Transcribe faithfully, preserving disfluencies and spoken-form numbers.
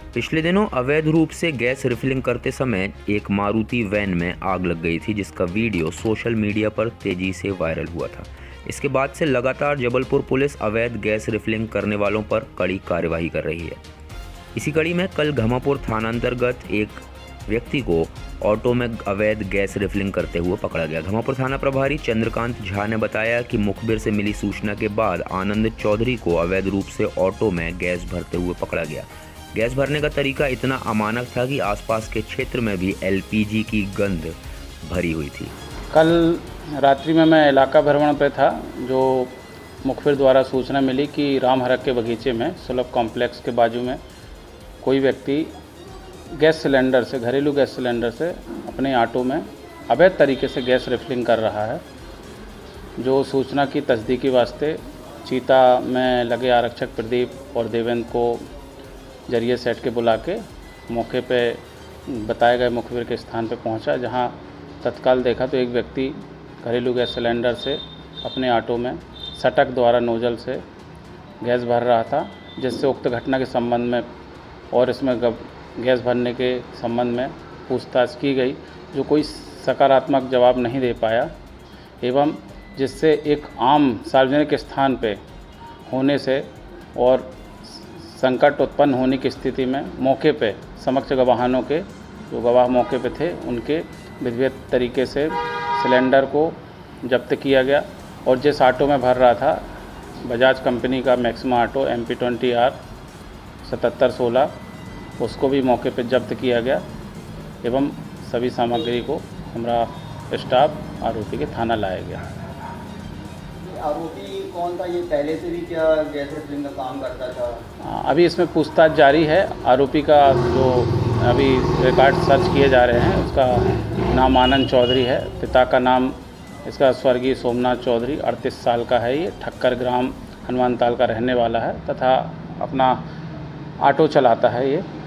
पिछले दिनों अवैध रूप से गैस रिफिलिंग करते समय एक मारुति वैन में आग लग गई थी, जिसका वीडियो सोशल मीडिया पर तेजी से वायरल हुआ था। इसके बाद से लगातार जबलपुर पुलिस अवैध गैस रिफिलिंग करने वालों पर कड़ी कार्यवाही कर रही है। इसी कड़ी में कल घमापुर थाना अंतर्गत एक व्यक्ति को ऑटो में अवैध गैस रिफिलिंग करते हुए पकड़ा गया। घमापुर थाना प्रभारी चंद्रकांत झा ने बताया कि मुखबिर से मिली सूचना के बाद आनंद चौधरी को अवैध रूप से ऑटो में गैस भरते हुए पकड़ा गया। गैस भरने का तरीका इतना अमानक था कि आसपास के क्षेत्र में भी एलपीजी की गंध भरी हुई थी। कल रात्रि में मैं इलाका भ्रमण पे था, जो मुखबिर द्वारा सूचना मिली कि राम हरक के बगीचे में सुलभ कॉम्प्लेक्स के बाजू में कोई व्यक्ति गैस सिलेंडर से घरेलू गैस सिलेंडर से अपने ऑटो में अवैध तरीके से गैस रिफिलिंग कर रहा है। जो सूचना की तस्दीकी वास्ते चीता में लगे आरक्षक प्रदीप और देवेंद्र को जरिए सेट के बुला के मौके पे बताए गए मुखबिर के स्थान पे पहुंचा, जहां तत्काल देखा तो एक व्यक्ति घरेलू गैस सिलेंडर से अपने ऑटो में सटक द्वारा नोजल से गैस भर रहा था, जिससे उक्त घटना के संबंध में और इसमें गैस भरने के संबंध में पूछताछ की गई, जो कोई सकारात्मक जवाब नहीं दे पाया, एवं जिससे एक आम सार्वजनिक स्थान पे होने से और संकट उत्पन्न होने की स्थिति में मौके पे समक्ष गवाहानों के जो गवाह मौके पे थे उनके विधिवत तरीके से सिलेंडर को जब्त किया गया। और जिस ऑटो में भर रहा था बजाज कंपनी का Maxima auto M P twenty R सतहत्तर सोलह, उसको भी मौके पे जब्त किया गया एवं सभी सामग्री को हमारा स्टाफ आरोपी के थाना लाया गया। आरोपी कौन था? ये पहले से भी क्या गैस रिफिलिंग का काम करता था? अभी इसमें पूछताछ जारी है। आरोपी का जो अभी रिकॉर्ड सर्च किए जा रहे हैं, उसका नाम आनंद चौधरी है। पिता का नाम इसका स्वर्गीय सोमनाथ चौधरी अड़तीस साल का है। ये ठक्कर ग्राम हनुमान ताल का रहने वाला है तथा अपना ऑटो चलाता है ये।